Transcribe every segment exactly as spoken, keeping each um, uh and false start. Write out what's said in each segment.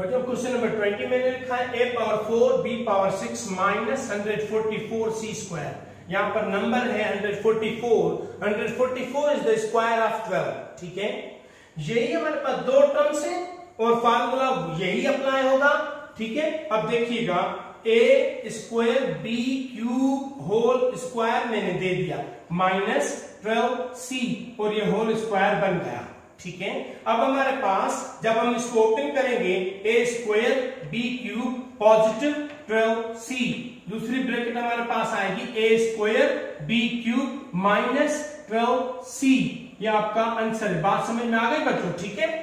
बच्चों question number twenty मैंने लिखा है A power four B power six minus hundred forty four C square. यहाँ पर नंबर है hundred forty four, hundred forty four is the square of twelve. ठीक है, यही हमारे पास दो टर्म्स है और फार्मूला यही अप्लाई होगा। ठीक है, अब देखिएगा A square B cube whole square मैंने दे दिया माइनस ट्वेल्व सी और ये होल स्क्वायर बन गया। ठीक है, अब हमारे पास जब हम इसको ओपन करेंगे A square B cube positive twelve C, दूसरी ब्रैकेट हमारे पास आएगी A square B cube minus twelve C. ये आपका आंसर, बात समझ में आ गई बच्चों? ठीक है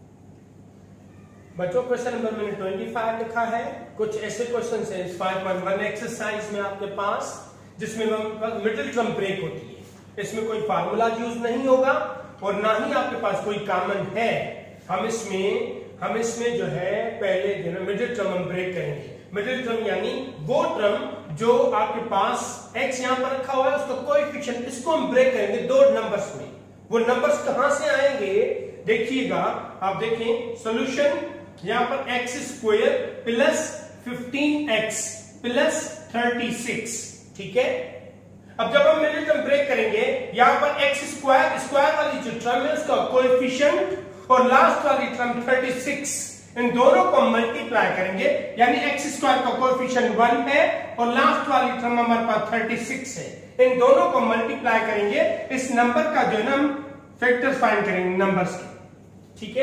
बच्चों, क्वेश्चन नंबर मैंने पच्चीस लिखा है। कुछ ऐसे क्वेश्चन है फाइव पॉइंट वन एक्सरसाइज में आपके पास, जिसमें मिडिल टर्म ब्रेक होती है। इसमें कोई फार्मूला यूज नहीं होगा और ना ही आपके पास कोई कॉमन है। हम इसमें हम इसमें जो है पहले जो है मिडिल टर्म हम ब्रेक करेंगे। मिडिल टर्म यानी वो टर्म जो आपके पास x यहां पर रखा हुआ है उसका कोएफिशिएंट, इसको हम ब्रेक करेंगे दो नंबर्स में। वो नंबर्स कहां से आएंगे देखिएगा, आप देखें सॉल्यूशन यहां पर X square plus fifteen X plus thirty six. ठीक है, अब जब हम मिडिल टर्म ब्रेक करेंगे यहां पर एक्स स्क्वायर स्क्वायर वाली जो टर्म है उसका कोएफिशिएंट और लास्ट वाली टर्म थर्टी सिक्स, इन दोनों को मल्टीप्लाई करेंगे यानी एक्स स्क्वायर का कोएफिशिएंट वन है और लास्ट वाली टर्म हमारे पास थर्टी सिक्स है। इन दोनों को मल्टीप्लाई करेंगे, इस नंबर का जो है ना हम फैक्टर्स फाइंड करेंगे नंबर्स के। ठीक है,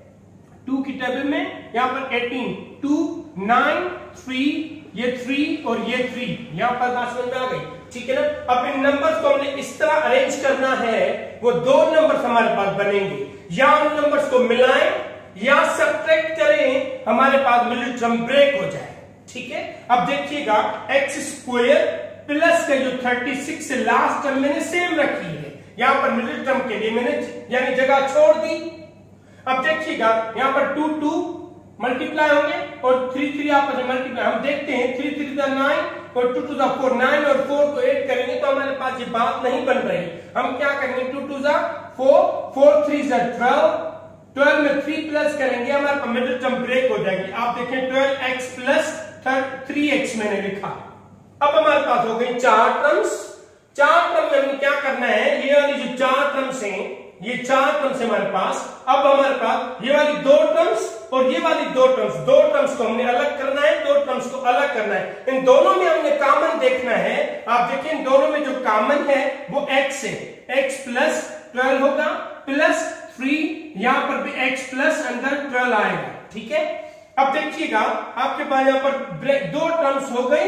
टू की टेबल में यहां पर एटीन, टू, नाइन, थ्री, ये थ्री और ये थ्री, यहां पर बात समझ में आ गई। ठीक है ना, अब इन नंबर्स को हमने इस तरह अरेंज करना है, वो दो नंबर्स हमारे पास बनेंगे, या उन नंबर्स को मिलाएं या सब्ट्रैक्ट करें, हमारे पास मिडिल टर्म ब्रेक हो जाए। ठीक है, अब देखिएगा एक्स स्क्वायर प्लस का जो थर्टी सिक्स से लास्ट टर्म मैंने सेम रखी है, यहां पर मिडिल टर्म के लिए मैंने यानी जगह छोड़ दी। अब देखिएगा यहां पर टू टू मल्टीप्लाई होंगे और थ्री थ्री आपस में मल्टीप्लाई, हम देखते हैं थ्री थ्री द नाइन और two two the four, nine और फोर को ऐड करेंगे तो हमारे पास ये बात नहीं बन रही। हम क्या करेंगे, two two the four, four three the twelve, twelve में थ्री प्लस करेंगे हमारे पास मिडिल टर्म ब्रेक हो जाएगी। आप देखें twelve x plus three x मैंने लिखा। अब हमारे पास हो गई चार टर्म्स। चार टर्म में हमें क्या करना है, ये वाली जो चार टर्म्स हैं, ये चार टर्म्स हमारे पास, अब हमारे पास ये वाली दो टर्म्स और ये वाली दो टर्म्स, दो टर्म्स को हमने अलग करना है, दो टर्म्स को अलग करना है। इन दोनों में हमने कॉमन देखना है। आप देखिए इन दोनों में जो कॉमन है वो x है, x प्लस ट्वेल्व होगा प्लस थ्री, यहां पर भी x प्लस अंदर ट्वेल्व आएगा। ठीक है, अब देखिएगा आपके पास यहां पर दो टर्म्स हो गई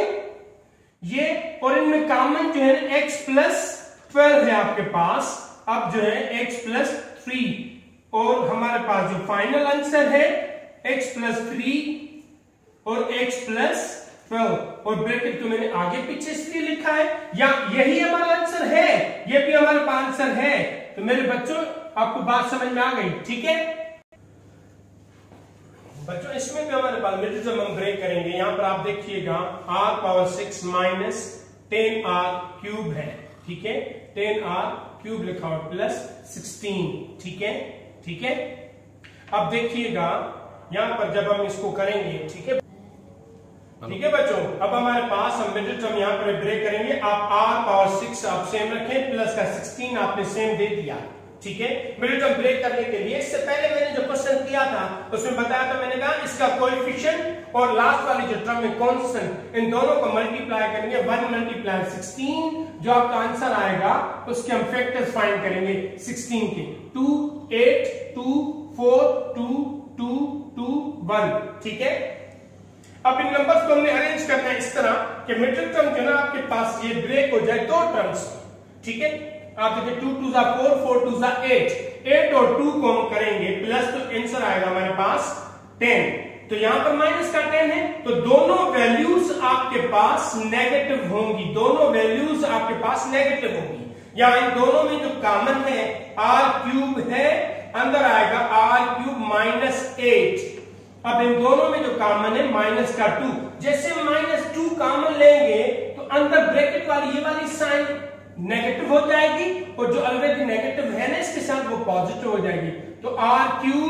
ये, और इनमें कॉमन जो है x प्लस ट्वेल्व है आपके पास। अब जो है x प्लस थ्री और हमारे पास जो फाइनल आंसर है x प्लस थ्री और x प्लस ट्वेल्व, और ब्रैकेट तो मैंने आगे पीछे इसलिए लिखा है या यही हमारा आंसर है, ये भी हमारे पास आंसर है। तो मेरे बच्चों आपको बात समझ में आ गई? ठीक है बच्चों, इसमें भी हमारे पास मिडिल टर्म हम ब्रेक करेंगे। यहां पर आप देखिएगा r power six minus ten r cube है। ठीक है, टेन आर क्यूब लिखा हुआ प्लस सिक्सटीन। ठीक है, ठीक है, अब देखिएगा यहां पर जब हम इसको करेंगे, ठीक है ठीक है बच्चों, अब हमारे पास हम मिडिल टर्म यहां पर ब्रेक करेंगे। आप r पावर सिक्स आप सेम रखें, प्लस का सिक्सटीन आपने सेम दे दिया। ठीक है, मिडिल टर्म ब्रेक करने के लिए इससे पहले मैंने जो क्वेश्चन किया था उसमें बताया था, मैंने कहा इसका कोएफिशिएंट और लास्ट वाली जो टर्म है कांस्टेंट, इन दोनों को मल्टीप्लाई करेंगे, वन मल्टीप्लाई सिक्सटीन, जो आपका आंसर आएगा उसके हम फैक्टर्स फाइंड करेंगे सिक्सटीन के, two, eight, two, four, two, two, two, one. ठीक है, अब इन नंबर्स को हमने अरेंज करना है इस तरह कि मिडिल टर्म जो ना आपके पास ये ब्रेक हो जाए दो टर्म्स। ठीक है, आप देखिए टू टू जा फोर, फोर टू जा एट, एट और टू को हम करेंगे प्लस, तो आंसर आएगा हमारे पास टेन। तो यहां पर माइनस का टेन है, तो दोनों वैल्यूज आपके पास नेगेटिव होंगी, दोनों वैल्यूज आपके पास नेगेटिव होंगी। या इन दोनों में जो कॉमन है आर क्यूब है, अंदर आएगा आर क्यूब माइनस एट। अब इन दोनों में जो कॉमन है माइनस का टू, जैसे माइनस टू कॉमन लेंगे तो अंदर ब्रैकेट वाली ये वाली साइन नेगेटिव हो जाएगी और जो ऑलरेडी नेगेटिव है ना इसके साथ वो पॉजिटिव हो जाएगी। तो आर क्यूब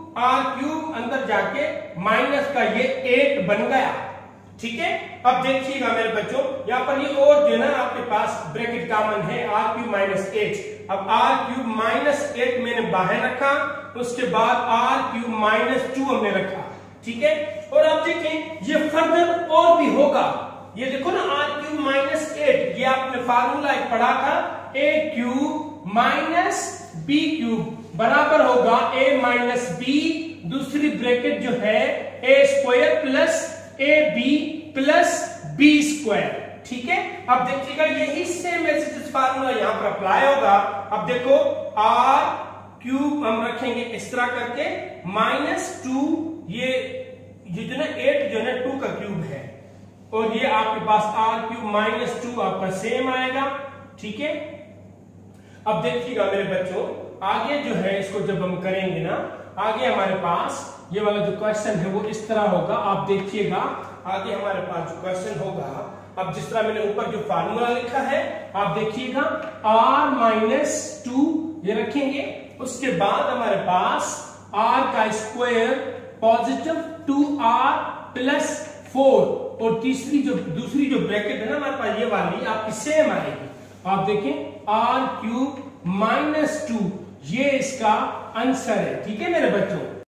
आर क्यूब अंदर जाके माइनस का ये एट बन गया। ठीक है, अब देखिएगा मेरे बच्चों, यहाँ पर ये और जो है ना आपके पास ब्रैकेट कॉमन है, आर क्यूब माइनस एट। अब आर क्यूब माइनस एट मैंने बाहर रखा, उसके बाद आर क्यूब माइनस टू हमने रखा। ठीक है, और अब देखें ये फर्दर और भी होगा। ये देखो ना आर क्यूब माइनस एट, ये आपने फार्मूला एक पढ़ा था, a cube minus b cube बराबर होगा ए माइनस बी, दूसरी ब्रैकेट जो है a square plus a b plus b square. ठीक है, अब देखिएगा यही सेम ऐसे फार्मूला यहां पर अप्लाई होगा। अब देखो आर क्यूब हम रखेंगे इस तरह करके माइनस टू, ये ये जो ना एट जो है टू का क्यूब है, और ये आपके पास आर क्यूब माइनस टू आपका सेम आएगा। ठीक है, अब देखिएगा मेरे बच्चों आगे जो है इसको जब हम करेंगे ना, आगे हमारे पास ये वाला जो क्वेश्चन है वो इस तरह होगा। आप देखिएगा आगे हमारे पास जो क्वेश्चन होगा, अब जिस तरह मैंने ऊपर जो फार्मूला लिखा है आप देखिएगा r माइनस टू ये रखेंगे, उसके बाद हमारे पास r का square positive two r plus four, और तीसरी जो दूसरी जो ब्रैकेट है ना हमारे पास ये वाली आपकी सेम आएगी। आप देखें आर क्यूब माइनस टू, ये इसका आंसर है। ठीक है मेरे बच्चों,